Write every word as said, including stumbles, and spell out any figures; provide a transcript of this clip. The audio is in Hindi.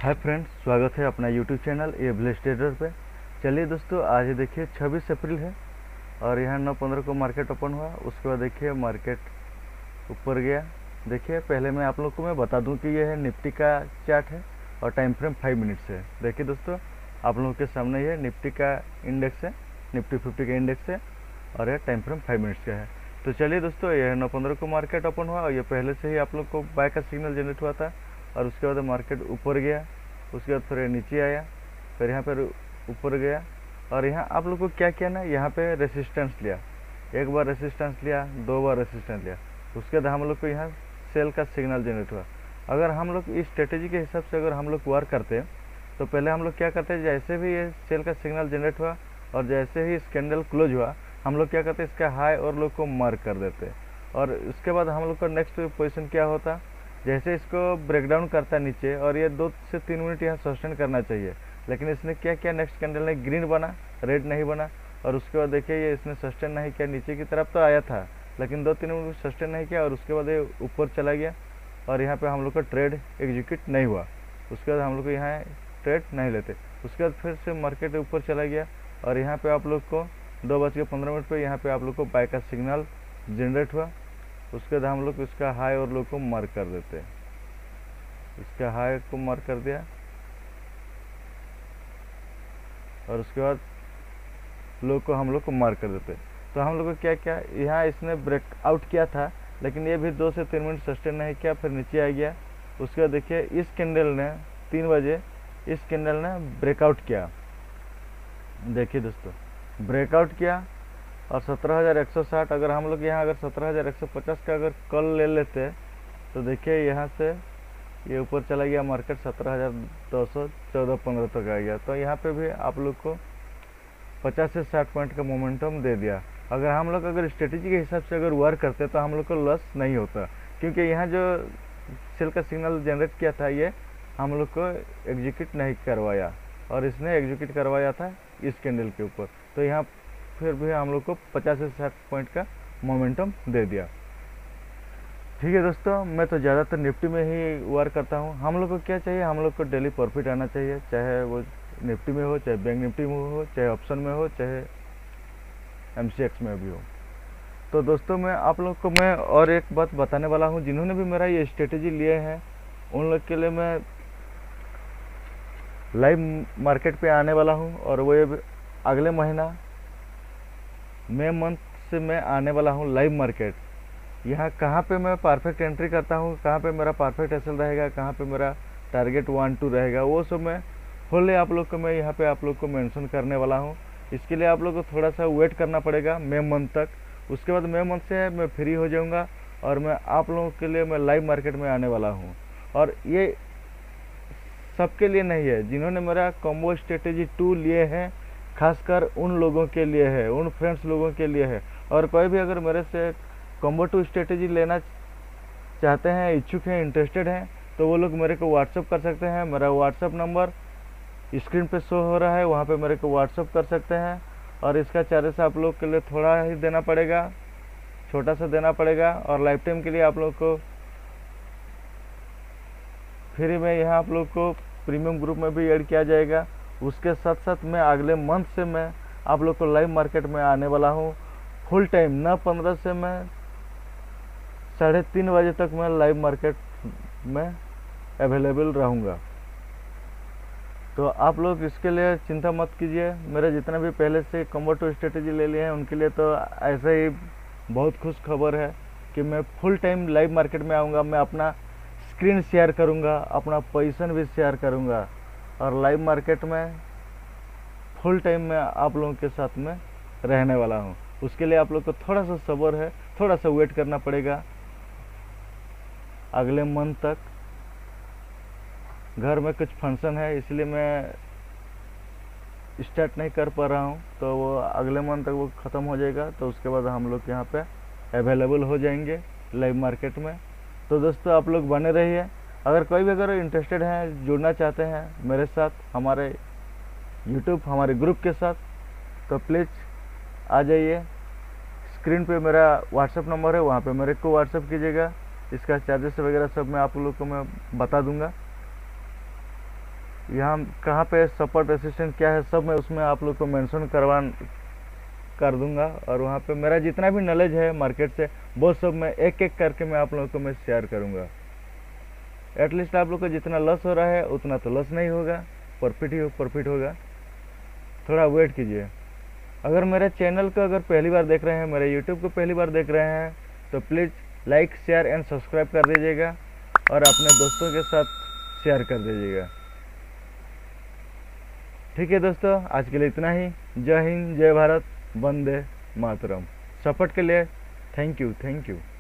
हाय फ्रेंड्स, स्वागत है अपना YouTube channel a village trader पे। चलिए दोस्तों, आज देखिए छब्बीस अप्रैल है और यहाँ नौ पंद्रह को मार्केट ओपन हुआ। उसके बाद देखिए मार्केट ऊपर गया। देखिए पहले मैं आप लोग को मैं बता दूं कि यह है निफ्टी का चार्ट है और टाइम फ्रेम फाइव मिनट्स है। देखिए दोस्तों, आप लोगों के सामने ये निफ्टी का इंडेक्स है, निफ्टी फिफ्टी का इंडेक्स है और यह टाइम फ्रेम फाइव मिनट्स का है। तो चलिए दोस्तों, यह नौ पंद्रह को मार्केट ओपन हुआ और ये पहले से ही आप लोग को बाय का सिग्नल जनरेट हुआ था और उसके बाद मार्केट ऊपर गया। उसके बाद फिर नीचे आया, फिर यहाँ पर ऊपर गया और यहाँ आप लोग को क्या किया ना, यहाँ पे रेसिस्टेंस लिया। एक बार रेसिस्टेंस लिया, दो बार रेसिस्टेंस लिया। उसके बाद हम लोग को यहाँ सेल का सिग्नल जनरेट हुआ। अगर हम लोग इस स्ट्रेटेजी के हिसाब से अगर हम लोग वर्क करते हैं तो पहले हम लोग क्या करते हैं, जैसे भी ये सेल का सिग्नल जनरेट हुआ और जैसे ही इस कैंडल क्लोज हुआ, हम लोग क्या करते हैं, इसका हाई और लो को मार्क कर देते हैं। और उसके बाद हम लोग का नेक्स्ट पोजीशन क्या होता, जैसे इसको ब्रेकडाउन करता है नीचे और ये दो से तीन मिनट यहाँ सस्टेन करना चाहिए, लेकिन इसने क्या किया, नेक्स्ट कैंडल ने ग्रीन बना, रेड नहीं बना। और उसके बाद देखिए ये इसने सस्टेन नहीं किया, नीचे की तरफ तो आया था लेकिन दो तीन मिनट सस्टेन नहीं किया और उसके बाद ये ऊपर चला गया और यहाँ पे हम लोग का ट्रेड एग्जीक्यूट नहीं हुआ। उसके बाद हम लोग को यहाँ ट्रेड नहीं लेते। उसके बाद फिर से मार्केट ऊपर चला गया और यहाँ पे आप लोग को दो बज के पंद्रह मिनट पर यहाँ पे आप लोग को बाय का सिग्नल जनरेट हुआ। उसके बाद हम लोग इसका हाई और लो को मार्क कर देते हैं। इसका हाई को मार्क कर दिया और उसके बाद लो को हम लोग को मार्क कर देते हैं। तो हम लोग को क्या क्या, यहाँ इसने ब्रेकआउट किया था लेकिन ये भी दो से तीन मिनट सस्टेन नहीं किया, फिर नीचे आ गया। उसके बाद देखिए इस कैंडल ने तीन बजे इस कैंडल ने ब्रेकआउट किया। देखिए दोस्तों, ब्रेकआउट किया और सत्रह हज़ार एक सौ साठ, अगर हम लोग यहाँ अगर सत्रह हज़ार एक सौ पचास का अगर कल ले लेते तो देखिए यहाँ से ये ऊपर चला गया मार्केट, सत्रह हज़ार दो सौ चौदह पंद्रह तक आ गया। तो यहाँ पे भी आप लोग को पचास से साठ पॉइंट का मोमेंटम दे दिया। अगर हम लोग अगर स्ट्रेटेजी के हिसाब से अगर वर्क करते तो हम लोग को लॉस नहीं होता, क्योंकि यहाँ जो सेल का सिग्नल जनरेट किया था ये हम लोग को एग्जीक्यूट नहीं करवाया और इसने एग्जीक्यूट करवाया था इस कैंडल के ऊपर। तो यहाँ फिर भी हम लोग को पचास से साठ पॉइंट का मोमेंटम दे दिया। ठीक है दोस्तों, मैं तो ज़्यादातर निफ्टी में ही वर्क करता हूँ। हम लोग को क्या चाहिए, हम लोग को डेली प्रॉफिट आना चाहिए, चाहे वो निफ्टी में हो, चाहे बैंक निफ्टी में हो, चाहे ऑप्शन में हो, चाहे एमसीएक्स में भी हो। तो दोस्तों, मैं आप लोग को मैं और एक बात बताने वाला हूँ, जिन्होंने भी मेरा ये स्ट्रेटेजी लिए हैं उन लोग के लिए मैं लाइव मार्केट पे आने वाला हूँ और वो ये अगले महीना मई मंथ से मैं आने वाला हूँ लाइव मार्केट। यहाँ कहाँ पे मैं परफेक्ट एंट्री करता हूँ, कहाँ पे मेरा परफेक्ट एसएल रहेगा, कहाँ पे मेरा टारगेट वन टू रहेगा, वो सब मैं होले आप लोग को मैं यहाँ पे आप लोग को मेंशन करने वाला हूँ। इसके लिए आप लोग को थोड़ा सा वेट करना पड़ेगा मई मंथ तक। उसके बाद मई मंथ से मैं फ्री हो जाऊँगा और मैं आप लोगों के लिए मैं लाइव मार्केट में आने वाला हूँ। और ये सबके लिए नहीं है, जिन्होंने मेरा कॉम्बो स्ट्रेटेजी टू लिए हैं, खासकर उन लोगों के लिए है, उन फ्रेंड्स लोगों के लिए है। और कोई भी अगर मेरे से कॉम्बो टू स्ट्रेटेजी लेना चाहते हैं, इच्छुक हैं, इंटरेस्टेड हैं, तो वो लोग मेरे को व्हाट्सअप कर सकते हैं। मेरा व्हाट्सअप नंबर स्क्रीन पे शो हो रहा है, वहाँ पे मेरे को व्हाट्सअप कर सकते हैं। और इसका चार्जेस आप लोग के लिए थोड़ा ही देना पड़ेगा, छोटा सा देना पड़ेगा और लाइफ टाइम के लिए आप लोग को फ्री में यहाँ आप लोग को प्रीमियम ग्रुप में भी ऐड किया जाएगा। उसके साथ साथ मैं अगले मंथ से मैं आप लोग को लाइव मार्केट में आने वाला हूँ फुल टाइम, ना पंद्रह से मैं साढ़े तीन बजे तक मैं लाइव मार्केट में अवेलेबल रहूँगा। तो आप लोग इसके लिए चिंता मत कीजिए। मेरे जितने भी पहले से कॉम्बो टू स्ट्रेटेजी ले लिए हैं उनके लिए तो ऐसे ही बहुत खुश खबर है कि मैं फुल टाइम लाइव मार्केट में आऊँगा। मैं अपना स्क्रीन शेयर करूँगा, अपना पोजीशन भी शेयर करूँगा और लाइव मार्केट में फुल टाइम में आप लोगों के साथ में रहने वाला हूँ। उसके लिए आप लोग को थोड़ा सा सब्र है, थोड़ा सा वेट करना पड़ेगा अगले मंथ तक। घर में कुछ फंक्शन है इसलिए मैं स्टार्ट नहीं कर पा रहा हूँ, तो वो अगले मंथ तक वो ख़त्म हो जाएगा। तो उसके बाद हम लोग यहाँ पे अवेलेबल हो जाएंगे लाइव मार्केट में। तो दोस्तों, आप लोग बने रहिए। अगर कोई भी अगर इंटरेस्टेड हैं, जुड़ना चाहते हैं मेरे साथ, हमारे यूट्यूब हमारे ग्रुप के साथ, तो प्लीज़ आ जाइए। स्क्रीन पे मेरा व्हाट्सअप नंबर है, वहाँ पे मेरे को व्हाट्सअप कीजिएगा। इसका चार्जेस वगैरह सब मैं आप लोग को मैं बता दूंगा। यहाँ कहाँ पे सपोर्ट असिस्टेंट क्या है सब मैं उसमें आप लोग को मेंशन करवा कर दूंगा। और वहाँ पे मेरा जितना भी नॉलेज है मार्केट से वो सब मैं एक एक करके मैं आप लोगों को मैं शेयर करूँगा। एटलीस्ट आप लोग को जितना लॉस हो रहा है उतना तो लॉस नहीं होगा, प्रॉफिट ही प्रॉफिट होगा। थोड़ा वेट कीजिए। अगर मेरे चैनल को अगर पहली बार देख रहे हैं, मेरे यूट्यूब को पहली बार देख रहे हैं, तो please like share and subscribe कर दीजिएगा और अपने दोस्तों के साथ शेयर कर दीजिएगा। ठीक है दोस्तों, आज के लिए इतना ही। जय हिंद, जय भारत, वंदे मातरम। सपोर्ट के लिए थैंक यू थैंक यू।